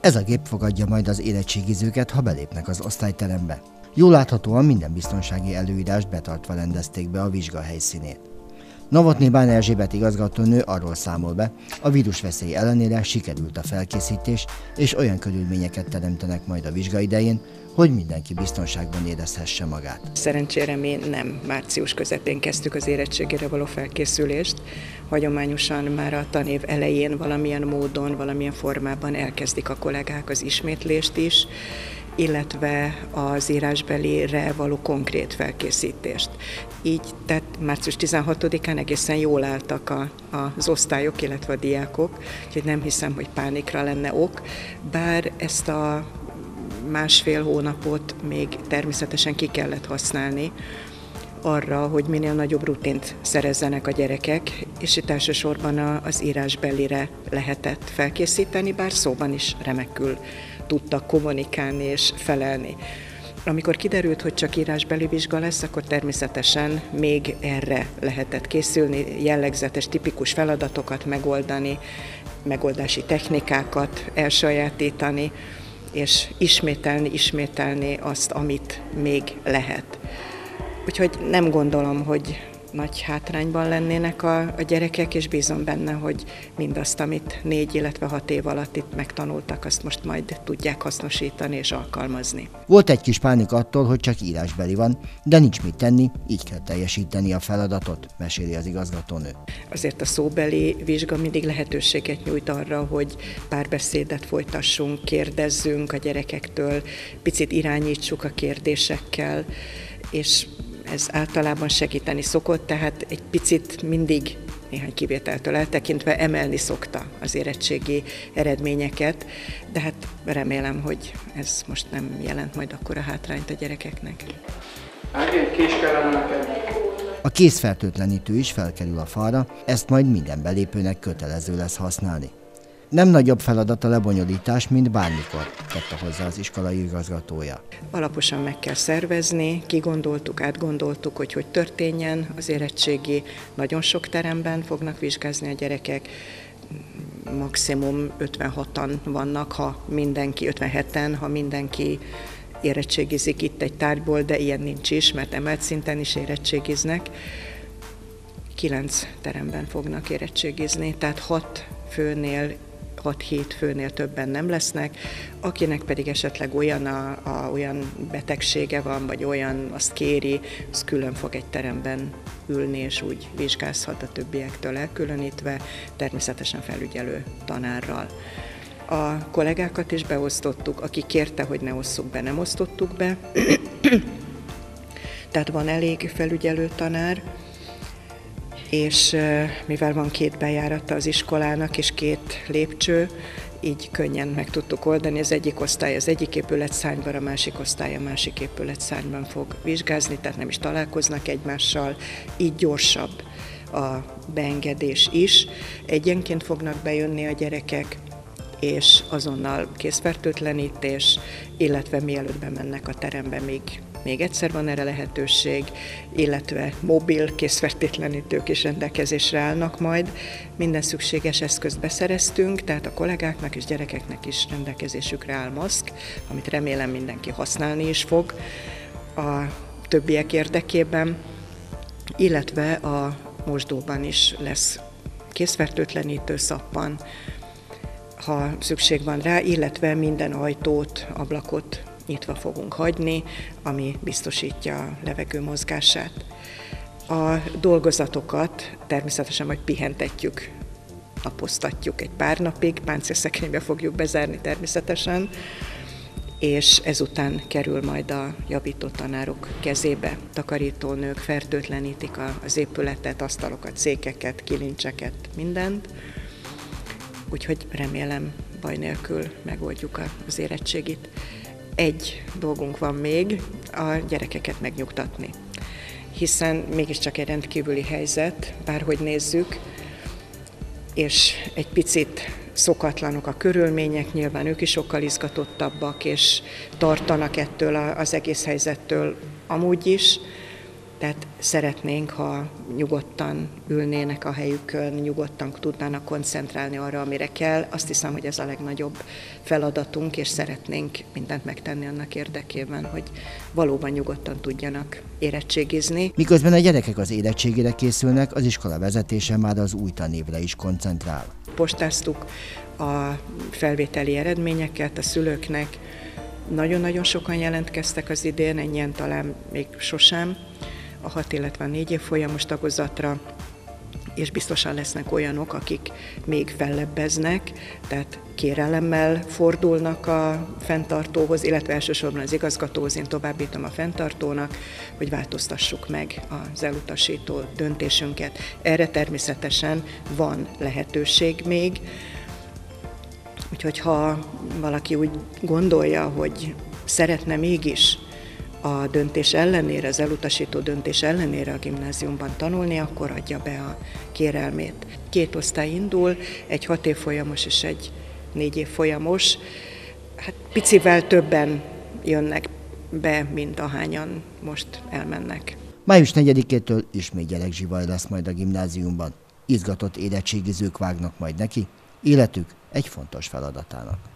Ez a gép fogadja majd az érettségizőket, ha belépnek az osztályterembe. Jól láthatóan minden biztonsági előírást betartva rendezték be a vizsga helyszínét. Novotny Bán Erzsébet igazgatónő arról számol be, a vírusveszély ellenére sikerült a felkészítés, és olyan körülményeket teremtenek majd a vizsga idején, hogy mindenki biztonságban érezhesse magát. Szerencsére mi nem március közepén kezdtük az érettségére való felkészülést. Hagyományosan már a tanév elején valamilyen módon, valamilyen formában elkezdik a kollégák az ismétlést is, illetve az írásbelire való konkrét felkészítést. Így tehát március 16-án egészen jól álltak az osztályok, illetve a diákok, úgyhogy nem hiszem, hogy pánikra lenne ok, bár ezt a másfél hónapot még természetesen ki kellett használni arra, hogy minél nagyobb rutint szerezzenek a gyerekek, és itt elsősorban az írásbelire lehetett felkészíteni, bár szóban is remekül tudtak kommunikálni és felelni. Amikor kiderült, hogy csak írásbeli vizsga lesz, akkor természetesen még erre lehetett készülni, jellegzetes, tipikus feladatokat megoldani, megoldási technikákat elsajátítani, és ismételni azt, amit még lehet. Úgyhogy nem gondolom, hogy nagy hátrányban lennének a gyerekek, és bízom benne, hogy mindazt, amit 4, illetve 6 év alatt itt megtanultak, azt most majd tudják hasznosítani és alkalmazni. Volt egy kis pánik attól, hogy csak írásbeli van, de nincs mit tenni, így kell teljesíteni a feladatot, meséli az igazgatónő. Azért a szóbeli vizsga mindig lehetőséget nyújt arra, hogy párbeszédet folytassunk, kérdezzünk a gyerekektől, picit irányítsuk a kérdésekkel, és ez általában segíteni szokott, tehát egy picit mindig, néhány kivételtől eltekintve emelni szokta az érettségi eredményeket, de hát remélem, hogy ez most nem jelent majd akkora hátrányt a gyerekeknek. A kézfertőtlenítő is felkerül a falra, ezt majd minden belépőnek kötelező lesz használni. Nem nagyobb feladat a lebonyolítás, mint bármikor, tette hozzá az iskolai igazgatója. Alaposan meg kell szervezni, kigondoltuk, átgondoltuk, hogy történjen az érettségi. Nagyon sok teremben fognak vizsgázni a gyerekek, maximum 56-an vannak, 57-en, ha mindenki érettségizik itt egy tárgyból, de ilyen nincs is, mert emelt szinten is érettségiznek. 9 teremben fognak érettségizni, tehát 6-7 főnél többen nem lesznek, akinek pedig esetleg olyan betegsége van, vagy olyan azt kéri, az külön fog egy teremben ülni, és úgy vizsgázhat a többiektől elkülönítve, természetesen felügyelő tanárral. A kollégákat is beosztottuk, aki kérte, hogy ne osszuk be, nem osztottuk be, tehát van elég felügyelő tanár, és mivel van 2 bejárata az iskolának és 2 lépcső, így könnyen meg tudtuk oldani. Az egyik osztály az egyik épületszárnyban, a másik osztály a másik épületszárnyban fog vizsgázni, tehát nem is találkoznak egymással, így gyorsabb a beengedés is. Egyenként fognak bejönni a gyerekek, és azonnal kézfertőtlenítés, illetve mielőtt bemennek a terembe, még egyszer van erre lehetőség, illetve mobil kézfertőtlenítők is rendelkezésre állnak majd. Minden szükséges eszközt beszereztünk, tehát a kollégáknak és gyerekeknek is rendelkezésükre áll maszk, amit remélem mindenki használni is fog a többiek érdekében, illetve a mosdóban is lesz kézfertőtlenítő szappan, ha szükség van rá, illetve minden ajtót, ablakot nyitva fogunk hagyni, ami biztosítja a levegő mozgását. A dolgozatokat természetesen majd pihentetjük, napoztatjuk egy pár napig, páncélszekrénybe fogjuk bezárni természetesen, és ezután kerül majd a javító tanárok kezébe. Takarítónők fertőtlenítik az épületet, asztalokat, székeket, kilincseket, mindent. Úgyhogy remélem baj nélkül megoldjuk az érettségit. Egy dolgunk van még, a gyerekeket megnyugtatni. Hiszen mégiscsak egy rendkívüli helyzet, bárhogy nézzük, és egy picit szokatlanok a körülmények, nyilván ők is sokkal izgatottabbak, és tartanak ettől az egész helyzettől amúgy is, Tehát szeretnénk, ha nyugodtan ülnének a helyükön, nyugodtan tudnának koncentrálni arra, amire kell. Azt hiszem, hogy ez a legnagyobb feladatunk, és szeretnénk mindent megtenni annak érdekében, hogy valóban nyugodtan tudjanak érettségizni. Miközben a gyerekek az érettségére készülnek, az iskola vezetése már az új tanévre is koncentrál. Postáztuk a felvételi eredményeket a szülőknek. Nagyon-nagyon sokan jelentkeztek az idén, ennyien talán még sosem a 6, illetve a 4 évfolyamos tagozatra, és biztosan lesznek olyanok, akik még fellebbeznek, tehát kérelemmel fordulnak a fenntartóhoz, illetve elsősorban az igazgatóhoz, én továbbítom a fenntartónak, hogy változtassuk meg az elutasító döntésünket. Erre természetesen van lehetőség még, úgyhogy ha valaki úgy gondolja, hogy szeretne mégis a döntés ellenére, az elutasító döntés ellenére a gimnáziumban tanulni, akkor adja be a kérelmét. 2 osztály indul, egy 6 évfolyamos és egy 4 évfolyamos. Hát picivel többen jönnek be, mint ahányan most elmennek. Május 4-től ismét gyerekzsivaj lesz majd a gimnáziumban. Izgatott érettségizők vágnak majd neki, életük egy fontos feladatának.